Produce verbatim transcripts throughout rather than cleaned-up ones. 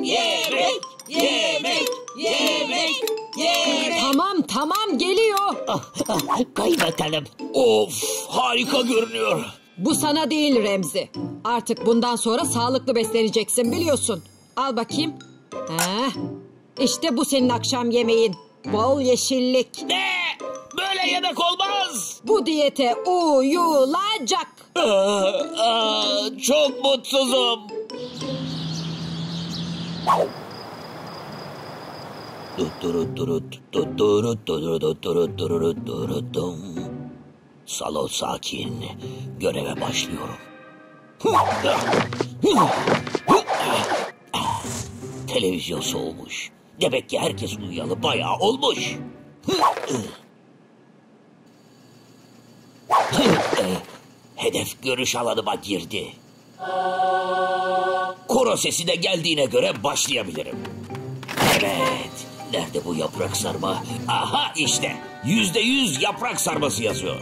yemek, yemek, yemek, yemek. Tamam tamam geliyor. Ah, ah, kay bakalım. Of, harika görünüyor. Bu sana değil Remzi. Artık bundan sonra sağlıklı besleneceksin biliyorsun. Al bakayım. Ha, işte bu senin akşam yemeğin. Bol yeşillik. Ne? Böyle yemek olmaz. Bu diyete uyulacak. Aa, aa, çok mutsuzum. Salon sakin. Göreve başlıyorum. Televizyon soğumuş. Demek ki herkes uyuyalı bayağı olmuş. Hedef görüş alanıma girdi. Koro sesi de geldiğine göre başlayabilirim. Evet. Nerede bu yaprak sarma? Aha işte. Yüzde yüz yaprak sarması yazıyor.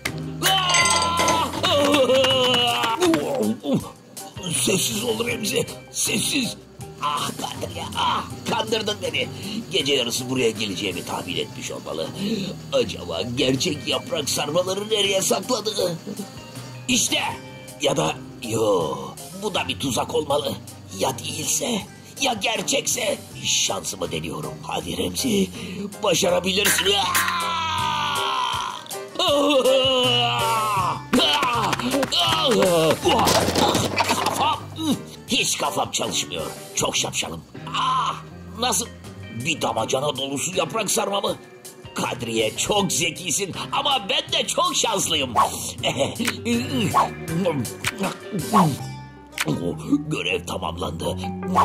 Sessiz ol Remzi. Sessiz. Ah Kadriye, ah kandırdın beni. Gece yarısı buraya geleceğimi tahmin etmiş olmalı. Acaba gerçek yaprak sarmaları nereye sakladı? İşte, ya da yo, bu da bir tuzak olmalı. Ya değilse, ya gerçekse şansımı deniyorum. Hadi Remzi, başarabilirsin. Kafam. Hiç kafam çalışmıyor. Çok şapşalım. Ah, nasıl? Bir damacana dolusu yaprak sarma mı? Kadriye çok zekisin ama ben de çok şanslıyım. Görev tamamlandı.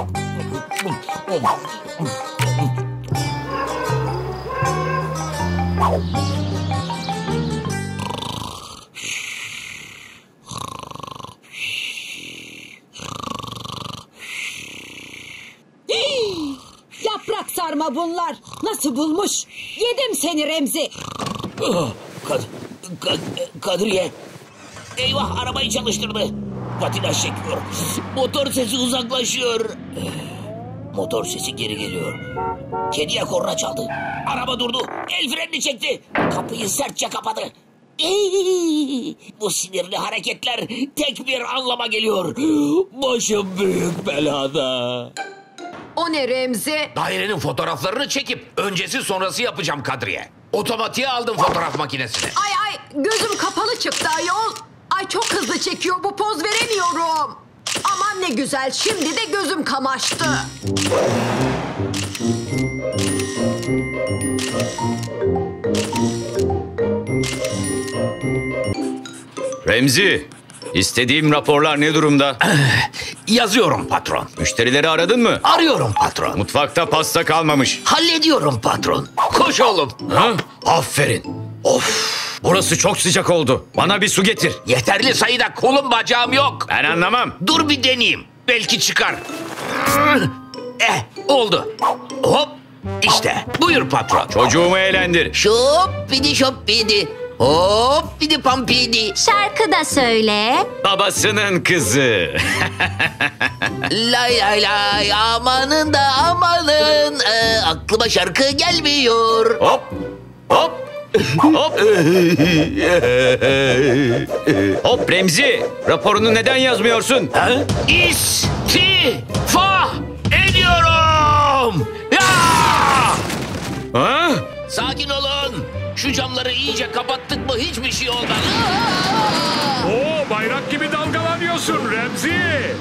Yaprak sarma bunlar. Nasıl bulmuş? Yedim seni Remzi. Kad Kad Kadriye. Eyvah, arabayı çalıştırdı. Patinaj çekiyor. Motor sesi uzaklaşıyor. Motor sesi geri geliyor. Kediye korna çaldı. Araba durdu. El frenini çekti. Kapıyı sertçe kapadı. Ey, bu sinirli hareketler tek bir anlama geliyor. Başım büyük belada. O ne Remzi? Dairenin fotoğraflarını çekip öncesi sonrası yapacağım Kadriye. Otomatiğe aldım fotoğraf makinesini. Ay ay gözüm kapalı çıktı ayol. Ay çok hızlı çekiyor, bu poz veremiyorum. Aman ne güzel, şimdi de gözüm kamaştı. Remzi, istediğim raporlar ne durumda? Yazıyorum patron. Müşterileri aradın mı? Arıyorum patron. Mutfakta pasta kalmamış. Hallediyorum patron. Koş oğlum. Ha? Aferin. Of, burası çok sıcak oldu. Bana bir su getir. Yeterli sayıda kolum bacağım yok. Ben anlamam. Dur bir deneyeyim. Belki çıkar. Eh, oldu. Hop, işte. Buyur patron. Çocuğumu eğlendir. Şop bidi şop bidi. Hop bidi pampidi. Şarkı da söyle. Babasının kızı. Lay lay lay amanın da amanın. Ee, aklıma şarkı gelmiyor. Hop, hop, hop. Hop Remzi, raporunu neden yazmıyorsun? Ha? İstifa ediyorum. Ya! Ha? Sakin olun. Şu camları iyice kapattık mı hiçbir şey olmaz. Oo, bayrak gibi dalgalanıyorsun Remzi.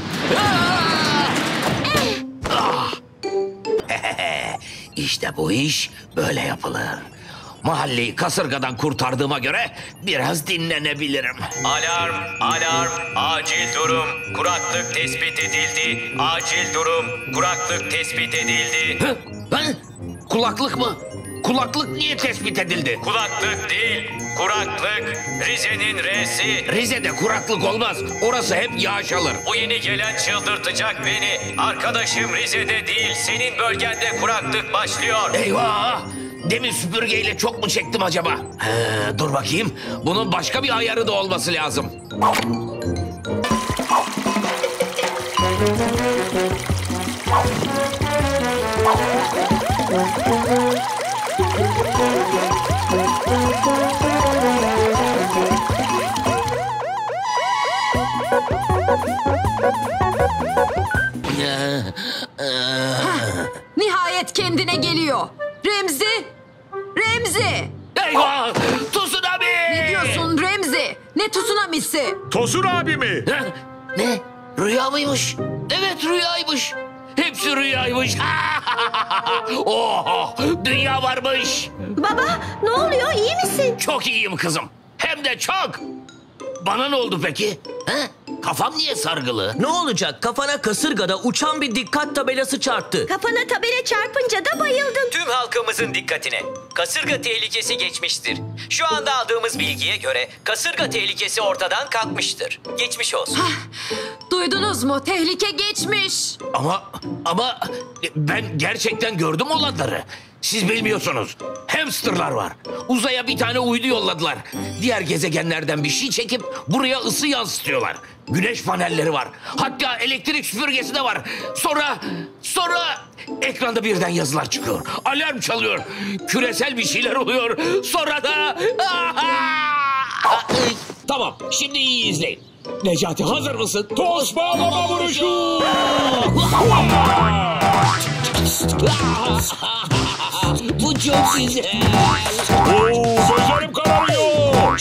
İşte bu iş böyle yapılır. Mahalleyi kasırgadan kurtardığıma göre biraz dinlenebilirim. Alarm, alarm, acil durum, kuraklık tespit edildi. Acil durum, kuraklık tespit edildi. Hı? Ha? Kulaklık mı? Kulaklık niye tespit edildi? Kulaklık değil, kuraklık. Rize'nin R'si. Rize'de kuraklık olmaz. Orası hep yağış alır. Bu yeni gelen çıldırtacak beni. Arkadaşım Rize'de değil, senin bölgende kuraklık başlıyor. Eyvah! Demin süpürgeyle çok mu çektim acaba? He, dur bakayım. Bunun başka bir ayarı da olması lazım. Nihayet kendine geliyor. Remzi! Remzi! Eyvah! Tsunami! Ne diyorsun Remzi? Ne tsunamisi? Tosun abi mi? Ha? Ne? Rüya mıymış? Evet rüyaymış. Hepsi rüyaymış. Oh, dünya varmış. Baba ne oluyor iyi misin? Çok iyiyim kızım. Hem de çok. Bana ne oldu peki? He? Kafam niye sargılı? Ne olacak? Kafana kasırgada uçan bir dikkat tabelası çarptı. Kafana tabela çarpınca da bayıldın. Tüm halkımızın dikkatine. Kasırga tehlikesi geçmiştir. Şu anda aldığımız bilgiye göre kasırga tehlikesi ortadan kalkmıştır. Geçmiş olsun. Duydunuz mu? Tehlike geçmiş. Ama ama ben gerçekten gördüm olanları. Siz bilmiyorsunuz. Hamsterlar var. Uzaya bir tane uydu yolladılar. Diğer gezegenlerden bir şey çekip buraya ısı yansıtıyorlar. Güneş panelleri var. Hatta elektrik süpürgesi de var. Sonra sonra ekranda birden yazılar çıkıyor. Alarm çalıyor. Küresel bir şeyler oluyor. Sonra da Tamam, şimdi iyi izleyin. Necati hazır mısın? Toz bağlama vuruşu! Bu çok güzel. Oo, gözlerim kararıyor.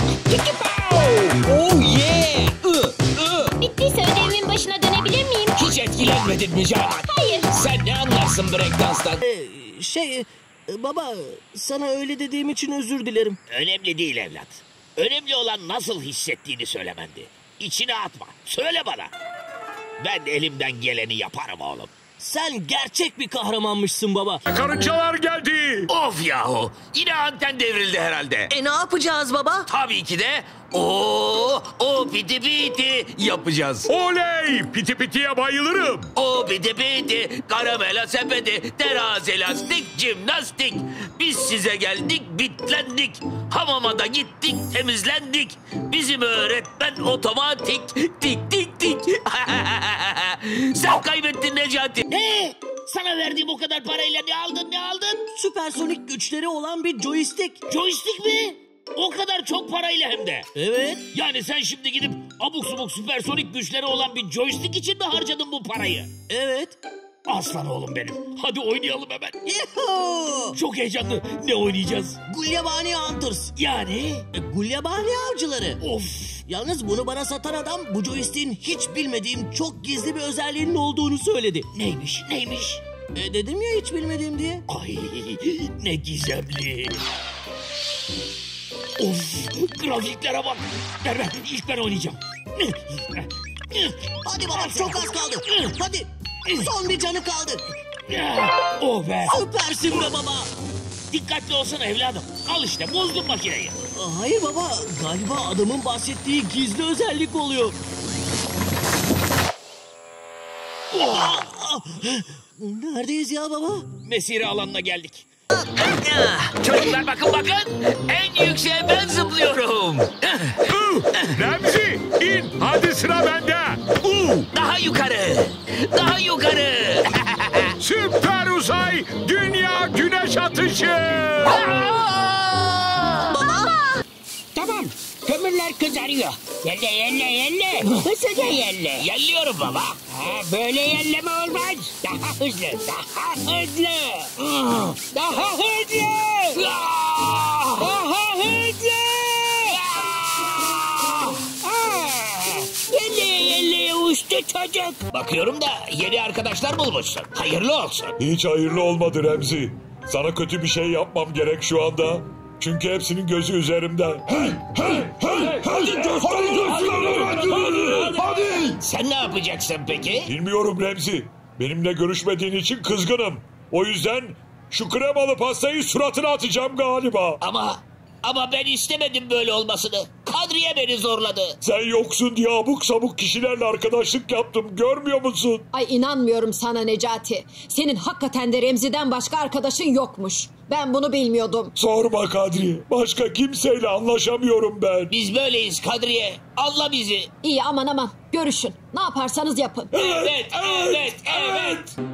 Oh yeah! Ü, ü. Bittiyse ödevimin başına dönebilir miyim? Hiç etkilenmedin mi Canan? Hayır. Sen ne anlarsın breakdance'dan? Şey, e, baba sana öyle dediğim için özür dilerim. Önemli değil evlat. Önemli olan nasıl hissettiğini söylemendi. İçine atma. Söyle bana. Ben elimden geleni yaparım oğlum. Sen gerçek bir kahramanmışsın baba. Karıncalar geldi. of yahu. Yine anten devrildi herhalde. E ne yapacağız baba? Tabii ki de o o piti piti yapacağız. Oley! Piti pitiye bayılırım. O piti piti, karamela sepeti, terazi lastik, jimnastik. Biz size geldik, bitlendik. Hamama da gittik, temizlendik. Bizim öğretmen otomatik. Tik tik tik. Sen kaybettin Necati. Ne? Sana verdiğim o kadar parayla ne aldın ne aldın? Süpersonik güçleri olan bir joystick. Joystick mi? O kadar çok parayla hem de. Evet. Yani sen şimdi gidip abuk subuk süpersonik güçleri olan bir joystick için mi harcadın bu parayı? Evet. Aslan oğlum benim. Hadi oynayalım hemen. Yuhuu! Çok heyecanlı. Ne oynayacağız? Gulyabani Hunters. Yani? E, Gulyabani avcıları. Of. Yalnız bunu bana satan adam bu joystick'in hiç bilmediğim çok gizli bir özelliğinin olduğunu söyledi. Neymiş neymiş? E, dedim ya hiç bilmediğim diye. Ay ne gizemli. Of grafiklere bak. Ver ver ilk ben oynayacağım. Hadi baba çok az kaldı. Hadi. Son bir canı kaldı. Oh be. Süpersin be baba. Dikkatli olsana evladım. Al işte bozdun makineyi. Hayır baba galiba adamın bahsettiği gizli özellik oluyor. Oh. Neredeyiz ya baba? Mesire alanına geldik. Çocuklar bakın bakın. En yükseğe ben zıplıyorum. Remzi in. Hadi sıra bende. Uh, Daha yukarı. Daha yukarı. süper uzay dünya güneş atışı. Tamam. Kömürler kızarıyor. Yelle yelle yelle. Hızlıca yelle. Yelliyorum baba. Ha, böyle yelleme olmaz. Daha hızlı. Daha hızlı. Daha hızlı. Daha hızlı. Yelleye yelleye uçtu çocuk. Bakıyorum da yeni arkadaşlar bulmuşsun. Hayırlı olsun. Hiç hayırlı olmadı Remzi. Sana kötü bir şey yapmam gerek şu anda. Çünkü hepsinin gözü üzerimde. Hey, hey, hey, hadi göster gözlerini. Hadi. Sen ne yapacaksın peki? Bilmiyorum Remzi. Benimle görüşmediğin için kızgınım. O yüzden şu kremalı pastayı suratına atacağım galiba. Ama ama ben istemedim böyle olmasını. Kadriye beni zorladı. Sen yoksun diye abuk sabuk kişilerle arkadaşlık yaptım. Görmüyor musun? Ay inanmıyorum sana Necati. Senin hakikaten de Remzi'den başka arkadaşın yokmuş. Ben bunu bilmiyordum. Sorma Kadri. Başka kimseyle anlaşamıyorum ben. Biz böyleyiz Kadriye. Anla bizi. İyi aman aman görüşün. Ne yaparsanız yapın. Evet, evet, evet.